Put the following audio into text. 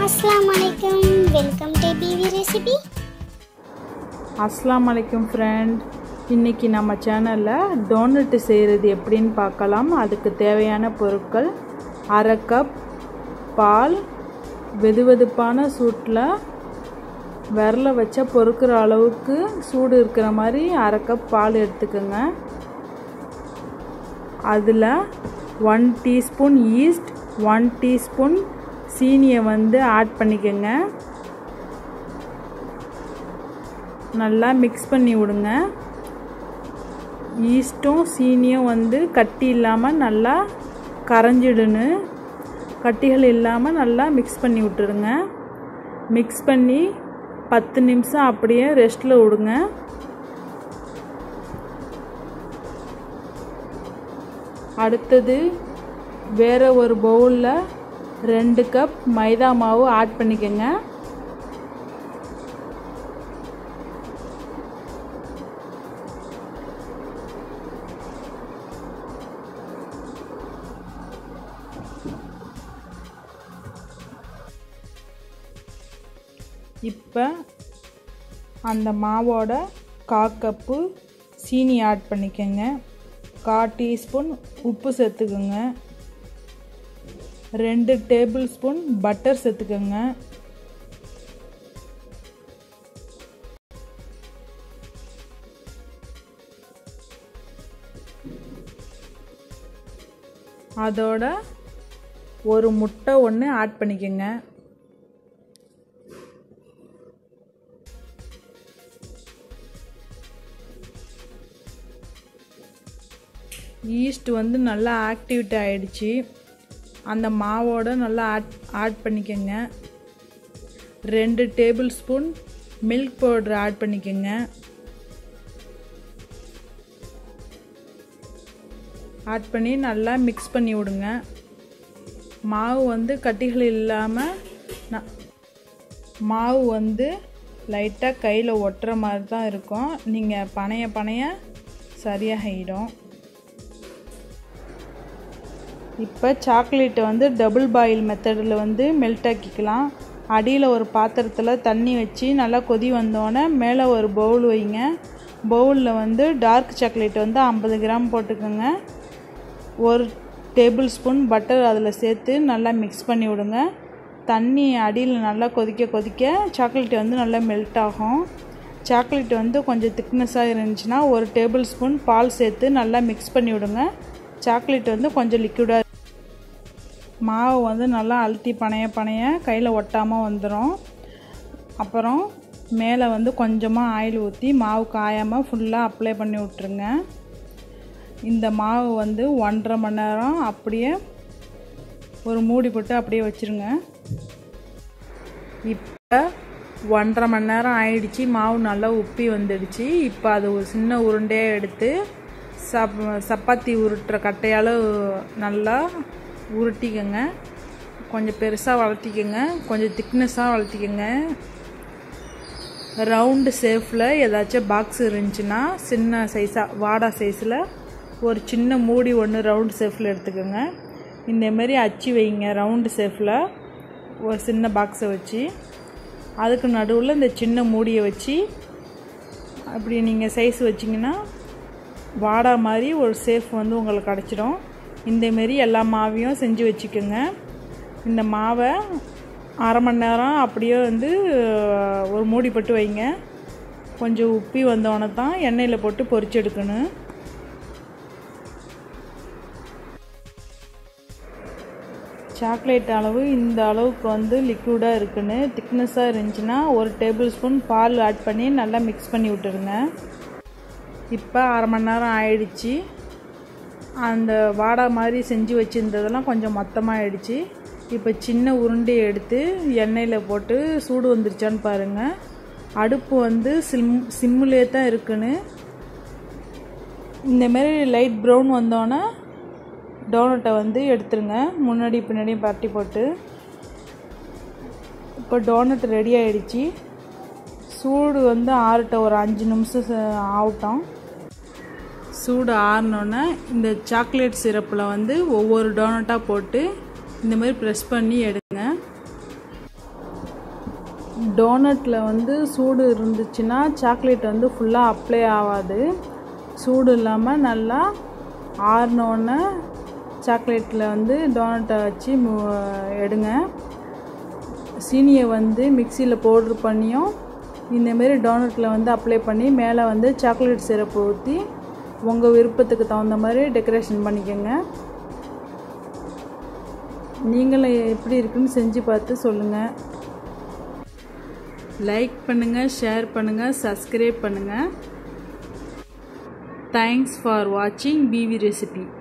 Assalamualaikum, welcome to BV Recipe. Assalamualaikum friend. இன்னைக்கு நம்ம சேனல்ல டோனட் செய்யறது எப்படின்னு பார்க்கலாம். அதுக்கு தேவையான பொருட்கள்: அரை கப் பால், வெதுவெதுப்பான சூட்ல விரல வச்ச பொறுக்குற அளவுக்கு சூடு இருக்கிற மாதிரி அரை கப் பால் எடுத்துக்கங்க. அதுல 1 டீஸ்பூன் ஈஸ்ட், 1 டீஸ்பூன் சீனியை ஆட் பண்ணிக்கங்க. நல்லா மிக்ஸ் பண்ணி விடுங்க. ஈஸ்ட்டும் சீனியும் கட்டி இல்லாமல் நல்லா கரைஞ்சிடுன்னு, கட்டிகள் இல்லாமல் நல்லா மிக்ஸ் பண்ணி விட்டுருங்க. மிக்ஸ் பண்ணி 10 நிமிஷம் அப்படியே ரெஸ்ட்டில் விடுங்க. அடுத்தது வேற ஒரு பவுலில் 2 கப் மைதா மாவு ஆட் பண்ணிக்கங்க. இப்போ அந்த மாவோட 1/4 கப்பு சீனி ஆட் பண்ணிக்கங்க. 1/4 டீஸ்பூன் உப்பு சேர்த்துக்கோங்க. 2 டேபிள் ஸ்பூன் பட்டர் சேர்த்துக்கோங்க. அதோட ஒரு முட்டை ஒன்று ஆட் பண்ணிக்கோங்க. ஈஸ்ட் நல்லா ஆக்டிவேட் ஆயிடுச்சு. அந்த மாவோட நல்லா ஆட் பண்ணிக்கோங்க. 2 tablespoon milk powder add பண்ணிக்கோங்க. ஆட் பண்ணி நல்லா மிக்ஸ் பண்ணி விடுங்க. மாவு கட்டிகள் இல்லாமல், மாவு லைட்டாக கையில் ஒட்டுற மாதிரி தான் இருக்கும். நீங்கள் பனைய சரியாகிடும். இப்போ சாக்லேட்டை டபுள் பாயில் மெத்தடில் மெல்ட் ஆக்கிக்கலாம். அடியில் ஒரு பாத்திரத்தில் தண்ணி வச்சு நல்லா கொதி வந்தோடனே மேலே ஒரு பவுல் வைங்க. பவுலில் டார்க் சாக்லேட் 50 கிராம் போட்டுக்கோங்க. 1 டேபிள் ஸ்பூன் பட்டர் அதில் சேர்த்து நல்லா மிக்ஸ் பண்ணி விடுங்க. தண்ணி அடியில் நல்லா கொதிக்க சாக்லேட் நல்லா மெல்ட் ஆகும். சாக்லேட் கொஞ்சம் திக்னஸாக இருந்துச்சுன்னா 1 டேபிள் ஸ்பூன் பால் சேர்த்து நல்லா மிக்ஸ் பண்ணி விடுங்க. சாக்லேட் கொஞ்சம் லிக்விடாக, மாவு நல்லா அழுத்தி பனைய கையில் ஒட்டாமல் வந்துடும். அப்புறம் மேலே கொஞ்சமாக ஆயில் ஊற்றி மாவு காயாமல் ஃபுல்லாக அப்ளை பண்ணி விட்ருங்க. இந்த மாவு 1.5 மணி நேரம் அப்படியே ஒரு மூடி போட்டு அப்படியே வச்சுருங்க. இப்போ 1.5 மணி நேரம் ஆயிடுச்சு. மாவு நல்லா உப்பி வந்துடுச்சு. இப்போ அது ஒரு சின்ன உருண்டையாக எடுத்து சப்பாத்தி உருட்டுற கட்டையால் நல்லா உருட்டிக்கங்க. கொஞ்சம் பெருசாக வளர்த்திக்கங்க, கொஞ்சம் திக்னஸாக வளர்த்திக்கங்க. ரவுண்டு ஷேப்பில் ஏதாச்சும் பாக்ஸ் இருந்துச்சுன்னா சின்ன சைஸாக வாடா சைஸில் ஒரு சின்ன மூடி ஒன்று ரவுண்டு ஷேப்பில் எடுத்துக்கோங்க. இந்தமாரி அச்சு வைங்க. ரவுண்டு ஷேப்பில் ஒரு சின்ன பாக்ஸை வச்சு அதுக்கு நடுவில் இந்த சின்ன மூடியை வச்சு அப்படி நீங்கள் சைஸ் வச்சிங்கன்னா வாடா மாதிரி ஒரு ஷேப் உங்களுக்கு கிடச்சிடும். இந்தமாரி எல்லா மாவையும் செஞ்சு வச்சுக்கோங்க. இந்த மாவை 1/2 மணி நேரம் அப்படியே ஒரு மூடி போட்டு வைங்க. கொஞ்சம் உப்பி வந்தோடனே தான் எண்ணெயில் போட்டு பொரிச்சு எடுக்கணும். சாக்லேட் அளவு இந்த அளவுக்கு லிக்விடாக இருக்குன்னு, திக்னஸாக இருந்துச்சுன்னா 1 டேபிள் ஸ்பூன் பால் ஆட் பண்ணி நல்லா மிக்ஸ் பண்ணி விட்டுருங்க. இப்போ 1/2 மணி நேரம் ஆயிடுச்சு. அந்த வாடா மாதிரி செஞ்சு வச்சுருந்ததெல்லாம் கொஞ்சம் மொத்தமாக ஆயிடுச்சு. இப்போ சின்ன உருண்டையை எடுத்து எண்ணெயில் போட்டு சூடு வந்துருச்சான்னு பாருங்கள். அடுப்பு சிம்மிலே தான் இருக்குன்னு. இந்தமாரி லைட் ப்ரௌன் வந்தோன்னே டோனட்டை எடுத்துருங்க. முன்னாடி பின்னாடியும் பரட்டி போட்டு. இப்போ டோனட் ரெடி ஆகிடுச்சு. சூடு ஆறட்டும், ஒரு 5 நிமிஷம் ஆகட்டும். சூடு ஆறினோன்னே இந்த சாக்லேட் சிரப்பில் ஒவ்வொரு டோனட்டாக போட்டு இந்த மாதிரி ப்ரெஸ் பண்ணி எடுங்க. டோனட்டில் வந்து சூடு இருந்துச்சுன்னா சாக்லேட் வந்து ஃபுல்லாக அப்ளை ஆகாது. சூடு இல்லாமல் நல்லா ஆறினோடனே சாக்லேட்டில் வந்து டோனட்டை வச்சு எடுங்க. சீனியை வந்து மிக்சியில் பவுட்ரு பண்ணியும் இந்தமாரி டோனட்டில் வந்து அப்ளை பண்ணி மேலே வந்து சாக்லேட் சிரப்பு ஊற்றி உங்கள் விருப்பத்துக்கு தகுந்த மாதிரி டெக்கரேஷன் பண்ணிக்கோங்க. நீங்களும் எப்படி இருக்குன்னு செஞ்சு பார்த்து சொல்லுங்கள். லைக் பண்ணுங்கள், ஷேர் பண்ணுங்கள், சப்ஸ்கிரைப் பண்ணுங்கள். தேங்க்ஸ் ஃபார் வாட்சிங் பிவி ரெசிபி.